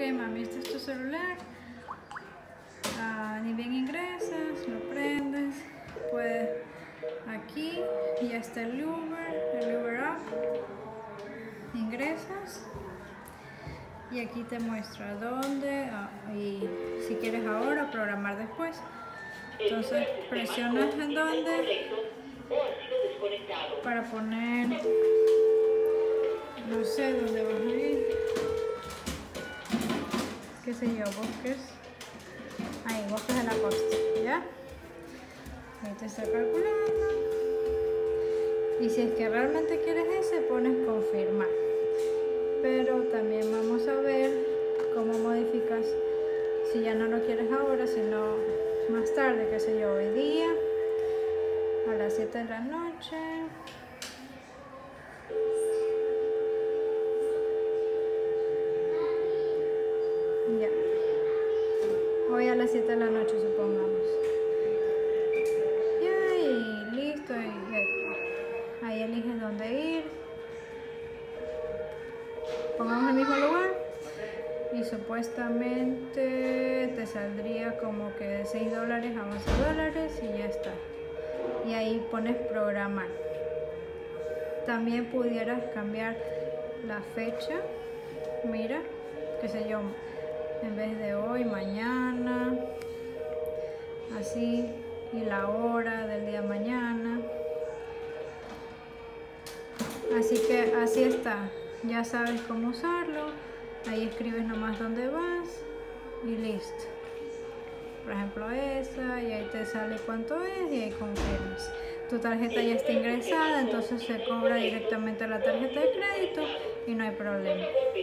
mami, este es tu celular. Ni bien ingresas, lo prendes, puedes aquí, ya está el Uber App, ingresas y aquí te muestra dónde y si quieres ahora programar después. Entonces presionas en dónde para poner, no sé dónde vas a ir, qué sé yo, Bosques. Ahí, Bosques de la Costa, ¿ya? Ahí te está calculando. Y si es que realmente quieres ese, pones confirmar. Pero también vamos a ver cómo modificas si ya no lo quieres ahora, sino más tarde, qué sé yo, hoy día, a las 7 de la noche. Ya. Hoy a las 7 de la noche, supongamos. Ya, y listo. Ahí eliges dónde ir. Pongamos el mismo lugar. Y supuestamente te saldría como que de $6 a $11 y ya está. Y ahí pones programar. También pudieras cambiar la fecha. Mira, qué sé yo, en vez de hoy, mañana, así, y la hora del día mañana. Así que así está, ya sabes cómo usarlo. Ahí escribes nomás dónde vas y listo. Por ejemplo esa, y ahí te sale cuánto es y ahí confirmas. Tu tarjeta ya está ingresada, entonces se cobra directamente a la tarjeta de crédito y no hay problema.